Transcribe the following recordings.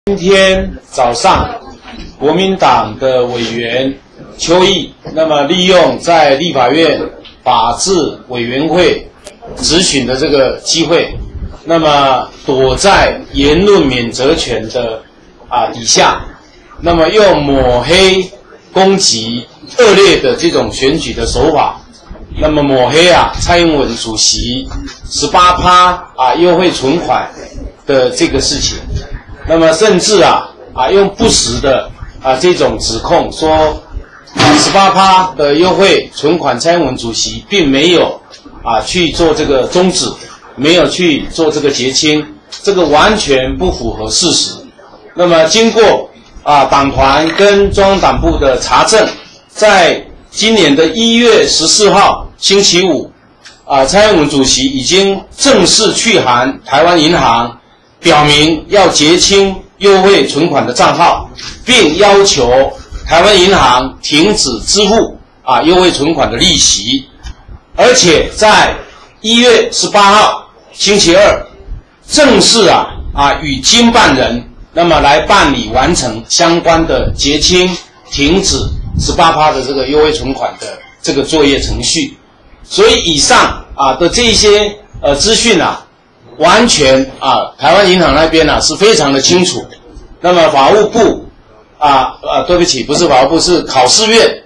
今天早上，国民党的委员邱毅，那么利用在立法院法制委员会质询的这个机会，那么躲在言论免责权的底下，那么用抹黑、攻击、恶劣的这种选举的手法，那么抹黑蔡英文主席18%优惠存款的这个事情。那么甚至用不实的这种指控说18%的优惠存款，蔡英文主席并没有去做这个终止，没有去做这个结清，这个完全不符合事实。那么经过党团跟中央党部的查证，在今年的1月14号星期五，蔡英文主席已经正式去函台湾银行，表明要结清优惠存款的账号，并要求台湾银行停止支付优惠存款的利息，而且在1月18号星期二正式与经办人那么来办理完成相关的结清、停止18%的这个优惠存款的这个作业程序。所以以上的这些资讯完全台湾银行那边是非常的清楚。那么法务部对不起，不是法务部，是考试院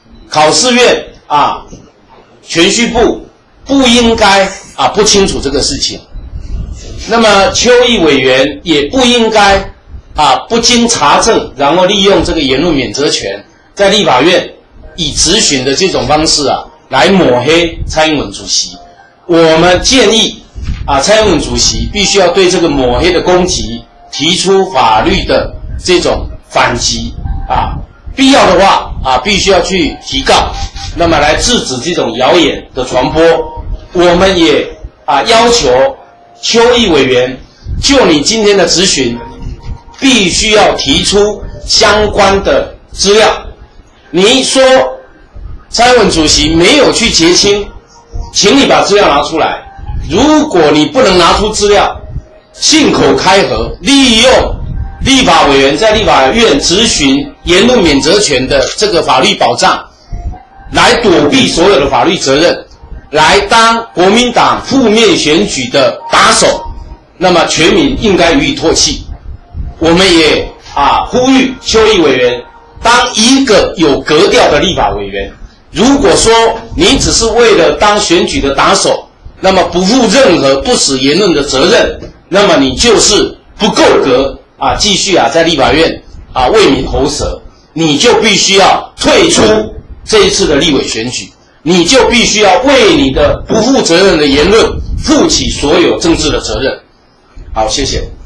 铨叙部不应该不清楚这个事情。那么邱毅委员也不应该不经查证，然后利用这个言论免责权，在立法院以质询的这种方式来抹黑蔡英文主席。我们建议蔡英文主席必须要对这个抹黑的攻击提出法律的这种反击必要的话必须要去提告，那么来制止这种谣言的传播。我们也要求邱毅委员就你今天的质询，必须要提出相关的资料。你说蔡英文主席没有去结清，请你把资料拿出来。如果你不能拿出资料，信口开河，利用立法委员在立法院质询言论免责权的这个法律保障，来躲避所有的法律责任，来当国民党负面选举的打手，那么全民应该予以唾弃。我们也呼吁邱毅委员当一个有格调的立法委员。如果说你只是为了当选举的打手，那么不负任何不实言论的责任，那么你就是不够格继续在立法院为民喉舌，你就必须要退出这一次的立委选举，你就必须要为你的不负责任的言论负起所有政治的责任。好，谢谢。